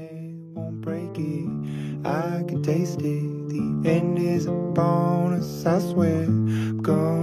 hand won't break it. I can taste it. The end is a bonus, I swear. I'm gone.